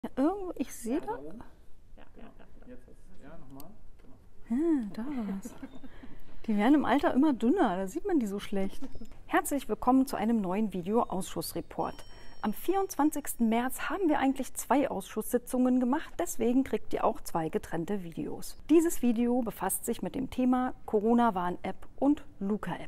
Ja, irgendwo, ich sehe da. Ja, genau. Jetzt ist ja nochmal. Da war's. Die werden im Alter immer dünner, da sieht man die so schlecht. Herzlich willkommen zu einem neuen Video-Ausschussreport. Am 24. März haben wir eigentlich 2 Ausschusssitzungen gemacht, deswegen kriegt ihr auch 2 getrennte Videos. Dieses Video befasst sich mit dem Thema Corona-Warn-App und Luca-App.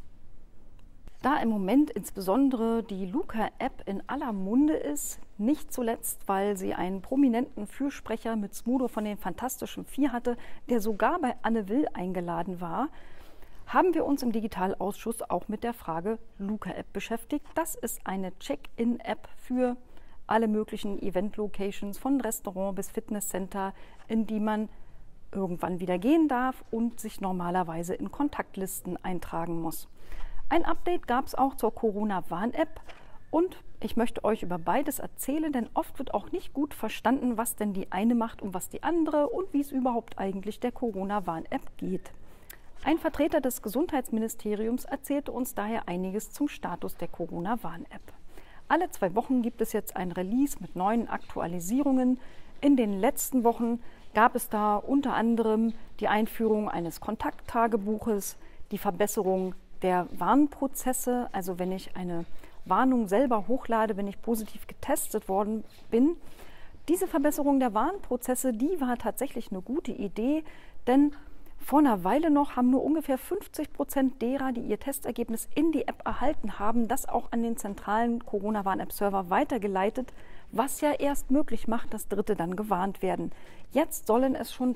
Da im Moment insbesondere die Luca-App in aller Munde ist, nicht zuletzt, weil sie einen prominenten Fürsprecher mit Smudo von den Fantastischen Vier hatte, der sogar bei Anne Will eingeladen war, haben wir uns im Digitalausschuss auch mit der Frage Luca-App beschäftigt. Das ist eine Check-in-App für alle möglichen Event-Locations, von Restaurant bis Fitnesscenter, in die man irgendwann wieder gehen darf und sich normalerweise in Kontaktlisten eintragen muss. Ein Update gab es auch zur Corona-Warn-App und ich möchte euch über beides erzählen, denn oft wird auch nicht gut verstanden, was denn die eine macht und was die andere und wie es überhaupt eigentlich der Corona-Warn-App geht. Ein Vertreter des Gesundheitsministeriums erzählte uns daher einiges zum Status der Corona-Warn-App. Alle 2 Wochen gibt es jetzt ein Release mit neuen Aktualisierungen. In den letzten Wochen gab es da unter anderem die Einführung eines Kontakttagebuches, die Verbesserung der Warnprozesse, also wenn ich eine Warnung selber hochlade, wenn ich positiv getestet worden bin. Diese Verbesserung der Warnprozesse, die war tatsächlich eine gute Idee, denn vor einer Weile noch haben nur ungefähr 50% derer, die ihr Testergebnis in die App erhalten haben, das auch an den zentralen Corona-Warn-App-Server weitergeleitet, was ja erst möglich macht, dass Dritte dann gewarnt werden. Jetzt sollen es schon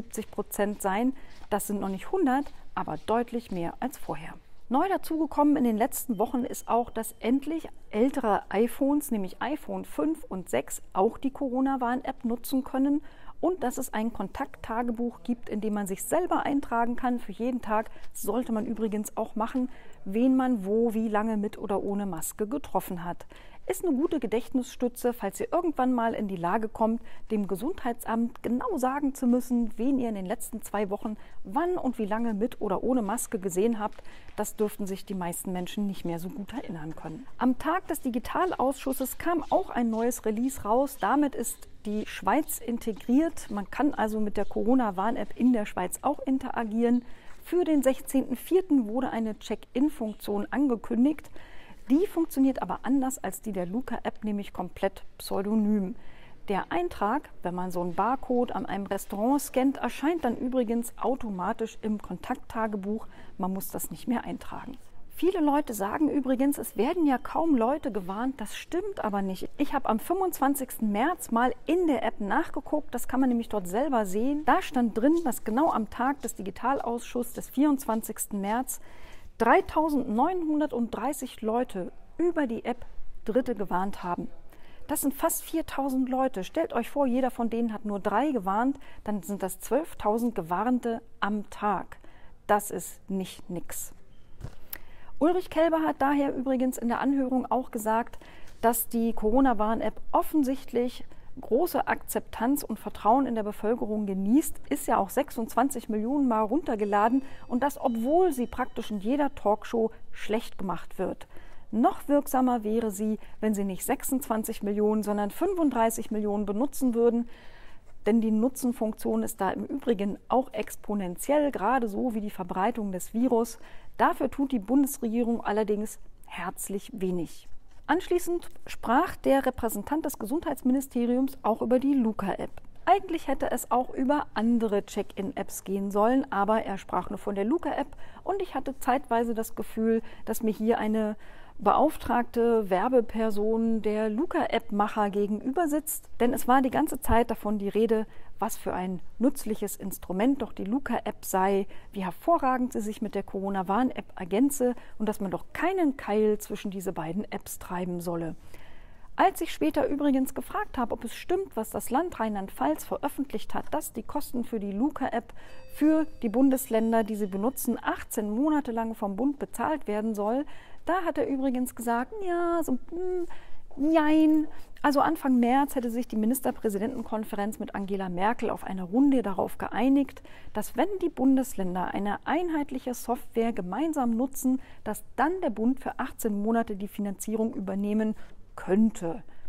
73% sein, das sind noch nicht 100, aber deutlich mehr als vorher. Neu dazugekommen in den letzten Wochen ist auch, dass endlich ältere iPhones, nämlich iPhone 5 und 6, auch die Corona-Warn-App nutzen können und dass es ein Kontakttagebuch gibt, in dem man sich selber eintragen kann. Für jeden Tag sollte man übrigens auch machen, wen man wo, wie lange mit oder ohne Maske getroffen hat. Ist eine gute Gedächtnisstütze, falls ihr irgendwann mal in die Lage kommt, dem Gesundheitsamt genau sagen zu müssen, wen ihr in den letzten 2 Wochen wann und wie lange mit oder ohne Maske gesehen habt. Das dürften sich die meisten Menschen nicht mehr so gut erinnern können. Am Tag des Digitalausschusses kam auch ein neues Release raus. Damit ist die Schweiz integriert. Man kann also mit der Corona-Warn-App in der Schweiz auch interagieren. Für den 16.04. wurde eine Check-in-Funktion angekündigt. Die funktioniert aber anders als die der Luca-App, nämlich komplett pseudonym. Der Eintrag, wenn man so einen Barcode an einem Restaurant scannt, erscheint dann übrigens automatisch im Kontakttagebuch. Man muss das nicht mehr eintragen. Viele Leute sagen übrigens, es werden ja kaum Leute gewarnt. Das stimmt aber nicht. Ich habe am 25. März mal in der App nachgeguckt. Das kann man nämlich dort selber sehen. Da stand drin, dass genau am Tag des Digitalausschusses des 24. März 3.930 Leute über die App Dritte gewarnt haben. Das sind fast 4.000 Leute. Stellt euch vor, jeder von denen hat nur 3 gewarnt, dann sind das 12.000 Gewarnte am Tag. Das ist nicht nix. Ulrich Kelber hat daher übrigens in der Anhörung auch gesagt, dass die Corona-Warn-App offensichtlich große Akzeptanz und Vertrauen in der Bevölkerung genießt, ist ja auch 26 Millionen Mal runtergeladen und das, obwohl sie praktisch in jeder Talkshow schlecht gemacht wird. Noch wirksamer wäre sie, wenn sie nicht 26 Millionen, sondern 35 Millionen benutzen würden, denn die Nutzenfunktion ist da im Übrigen auch exponentiell, gerade so wie die Verbreitung des Virus. Dafür tut die Bundesregierung allerdings herzlich wenig. Anschließend sprach der Repräsentant des Gesundheitsministeriums auch über die Luca-App. Eigentlich hätte es auch über andere Check-in-Apps gehen sollen, aber er sprach nur von der Luca-App und ich hatte zeitweise das Gefühl, dass mir hier eine beauftragte Werbeperson der Luca-App-Macher gegenüber sitzt, denn es war die ganze Zeit davon die Rede, was für ein nützliches Instrument doch die Luca-App sei, wie hervorragend sie sich mit der Corona-Warn-App ergänze und dass man doch keinen Keil zwischen diese beiden Apps treiben solle. Als ich später übrigens gefragt habe, ob es stimmt, was das Land Rheinland-Pfalz veröffentlicht hat, dass die Kosten für die Luca-App für die Bundesländer, die sie benutzen, 18 Monate lang vom Bund bezahlt werden soll, da hat er übrigens gesagt, ja, so, nein. Also Anfang März hätte sich die Ministerpräsidentenkonferenz mit Angela Merkel auf eine Runde darauf geeinigt, dass wenn die Bundesländer eine einheitliche Software gemeinsam nutzen, dass dann der Bund für 18 Monate die Finanzierung übernehmen könnte.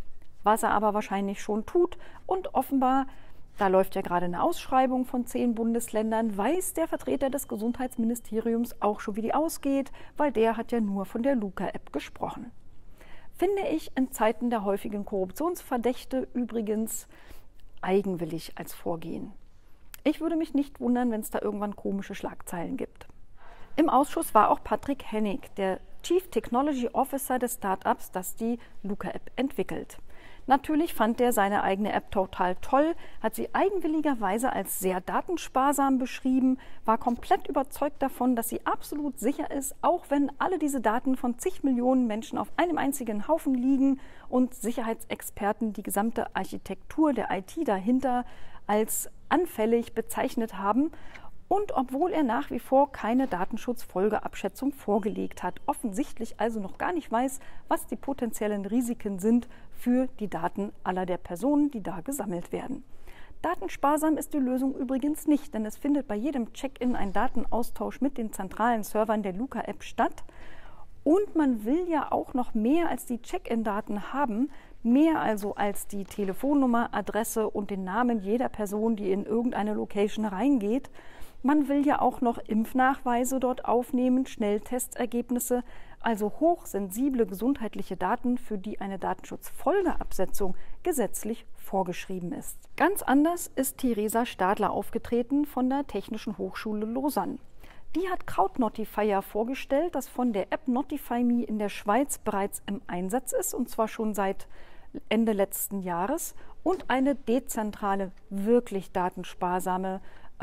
was er aber wahrscheinlich schon tut. Und offenbar, da läuft ja gerade eine Ausschreibung von 10 Bundesländern, weiß der Vertreter des Gesundheitsministeriums auch schon, wie die ausgeht, weil der hat ja nur von der Luca-App gesprochen. Finde ich in Zeiten der häufigen Korruptionsverdächte übrigens eigenwillig als Vorgehen. Ich würde mich nicht wundern, wenn es da irgendwann komische Schlagzeilen gibt. Im Ausschuss war auch Patrick Hennig, der Chief Technology Officer des Startups, das die Luca-App entwickelt. Natürlich fand er seine eigene App total toll, hat sie eigenwilligerweise als sehr datensparsam beschrieben, war komplett überzeugt davon, dass sie absolut sicher ist, auch wenn alle diese Daten von zig Millionen Menschen auf einem einzigen Haufen liegen und Sicherheitsexperten die gesamte Architektur der IT dahinter als anfällig bezeichnet haben. Und obwohl er nach wie vor keine Datenschutzfolgeabschätzung vorgelegt hat, offensichtlich also noch gar nicht weiß, was die potenziellen Risiken sind für die Daten aller der Personen, die da gesammelt werden. Datensparsam ist die Lösung übrigens nicht, denn es findet bei jedem Check-in ein Datenaustausch mit den zentralen Servern der Luca-App statt. Und man will ja auch noch mehr als die Check-in-Daten haben, mehr also als die Telefonnummer, Adresse und den Namen jeder Person, die in irgendeine Location reingeht. Man will ja auch noch Impfnachweise dort aufnehmen, Schnelltestergebnisse, also hochsensible gesundheitliche Daten, für die eine Datenschutzfolgeabsetzung gesetzlich vorgeschrieben ist. Ganz anders ist Theresa Stadler aufgetreten von der Technischen Hochschule Lausanne. Die hat Krautnotifier vorgestellt, das von der App Notify.me in der Schweiz bereits im Einsatz ist, und zwar schon seit Ende letzten Jahres, und eine dezentrale, wirklich datensparsame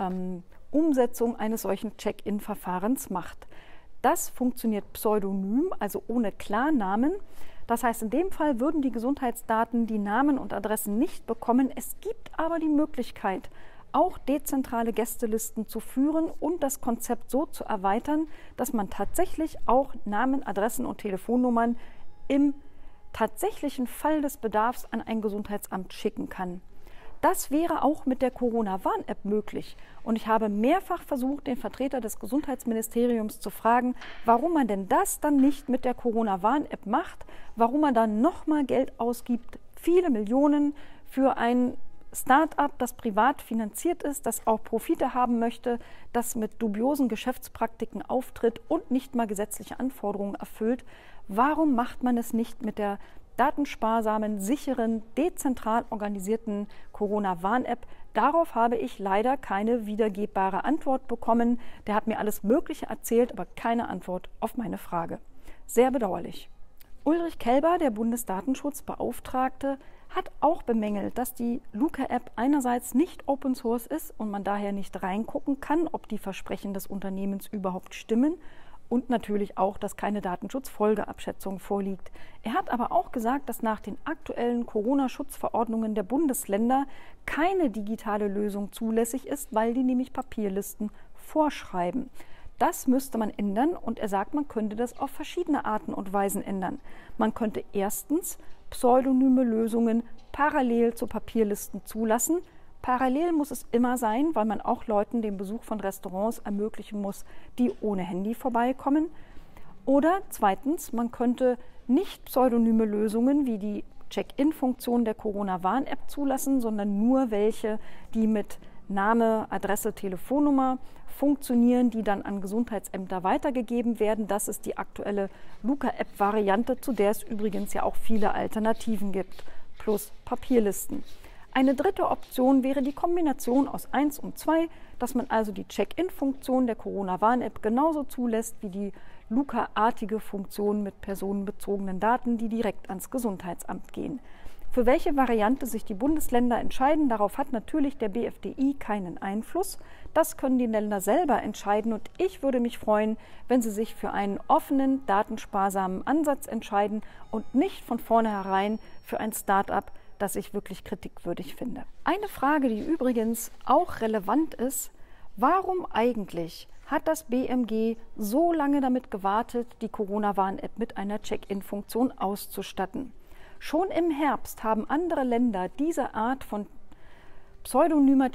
Umsetzung eines solchen Check-in-Verfahrens macht. Das funktioniert pseudonym, also ohne Klarnamen. Das heißt, in dem Fall würden die Gesundheitsdaten die Namen und Adressen nicht bekommen. Es gibt aber die Möglichkeit, auch dezentrale Gästelisten zu führen und das Konzept so zu erweitern, dass man tatsächlich auch Namen, Adressen und Telefonnummern im tatsächlichen Fall des Bedarfs an ein Gesundheitsamt schicken kann. Das wäre auch mit der Corona-Warn-App möglich. Und ich habe mehrfach versucht, den Vertreter des Gesundheitsministeriums zu fragen, warum man denn das dann nicht mit der Corona-Warn-App macht, warum man dann nochmal Geld ausgibt, viele Millionen für ein Start-up, das privat finanziert ist, das auch Profite haben möchte, das mit dubiosen Geschäftspraktiken auftritt und nicht mal gesetzliche Anforderungen erfüllt. Warum macht man es nicht mit der datensparsamen, sicheren, dezentral organisierten Corona-Warn-App? Darauf habe ich leider keine wiedergebbare Antwort bekommen. Der hat mir alles Mögliche erzählt, aber keine Antwort auf meine Frage. Sehr bedauerlich. Ulrich Kelber, der Bundesdatenschutzbeauftragte, hat auch bemängelt, dass die Luca-App einerseits nicht Open Source ist und man daher nicht reingucken kann, ob die Versprechen des Unternehmens überhaupt stimmen. Und natürlich auch, dass keine Datenschutzfolgeabschätzung vorliegt. Er hat aber auch gesagt, dass nach den aktuellen Corona-Schutzverordnungen der Bundesländer keine digitale Lösung zulässig ist, weil die nämlich Papierlisten vorschreiben. Das müsste man ändern und er sagt, man könnte das auf verschiedene Arten und Weisen ändern. Man könnte erstens pseudonyme Lösungen parallel zu Papierlisten zulassen. Parallel muss es immer sein, weil man auch Leuten den Besuch von Restaurants ermöglichen muss, die ohne Handy vorbeikommen. Oder zweitens, man könnte nicht pseudonyme Lösungen wie die Check-in-Funktion der Corona-Warn-App zulassen, sondern nur welche, die mit Name, Adresse, Telefonnummer funktionieren, die dann an Gesundheitsämter weitergegeben werden. Das ist die aktuelle Luca-App-Variante, zu der es übrigens ja auch viele Alternativen gibt, plus Papierlisten. Eine dritte Option wäre die Kombination aus 1 und 2, dass man also die Check-in-Funktion der Corona-Warn-App genauso zulässt wie die Luca-artige Funktion mit personenbezogenen Daten, die direkt ans Gesundheitsamt gehen. Für welche Variante sich die Bundesländer entscheiden, darauf hat natürlich der BfDI keinen Einfluss. Das können die Länder selber entscheiden und ich würde mich freuen, wenn sie sich für einen offenen, datensparsamen Ansatz entscheiden und nicht von vornherein für ein Start-up, das ich wirklich kritikwürdig finde. Eine Frage, die übrigens auch relevant ist: Warum eigentlich hat das BMG so lange damit gewartet, die Corona-Warn-App mit einer Check-in-Funktion auszustatten? Schon im Herbst haben andere Länder diese Art von pseudonymer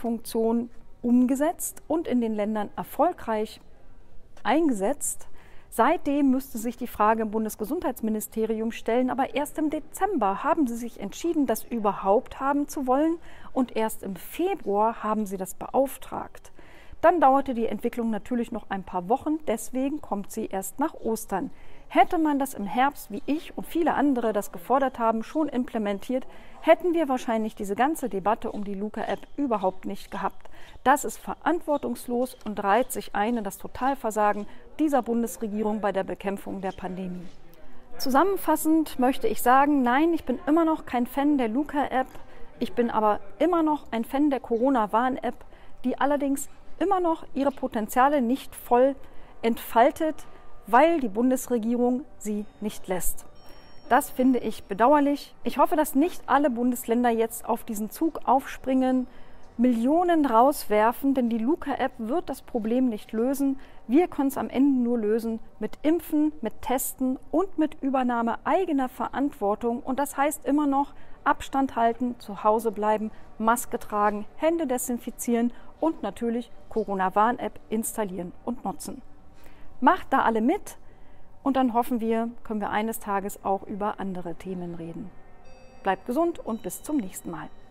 Check-in-Funktion umgesetzt und in den Ländern erfolgreich eingesetzt. Seitdem müsste sich die Frage im Bundesgesundheitsministerium stellen, aber erst im Dezember haben sie sich entschieden, das überhaupt haben zu wollen, und erst im Februar haben sie das beauftragt. Dann dauerte die Entwicklung natürlich noch ein paar Wochen, deswegen kommt sie erst nach Ostern. Hätte man das im Herbst, wie ich und viele andere das gefordert haben, schon implementiert, hätten wir wahrscheinlich diese ganze Debatte um die Luca-App überhaupt nicht gehabt. Das ist verantwortungslos und reiht sich ein in das Totalversagen dieser Bundesregierung bei der Bekämpfung der Pandemie. Zusammenfassend möchte ich sagen, nein, ich bin immer noch kein Fan der Luca-App. Ich bin aber immer noch ein Fan der Corona-Warn-App, die allerdings immer noch ihre Potenziale nicht voll entfaltet, weil die Bundesregierung sie nicht lässt. Das finde ich bedauerlich. Ich hoffe, dass nicht alle Bundesländer jetzt auf diesen Zug aufspringen, Millionen rauswerfen, denn die Luca-App wird das Problem nicht lösen. Wir können es am Ende nur lösen mit Impfen, mit Testen und mit Übernahme eigener Verantwortung. Und das heißt immer noch Abstand halten, zu Hause bleiben, Maske tragen, Hände desinfizieren und natürlich Corona-Warn-App installieren und nutzen. Macht da alle mit und dann hoffen wir, können wir eines Tages auch über andere Themen reden. Bleibt gesund und bis zum nächsten Mal.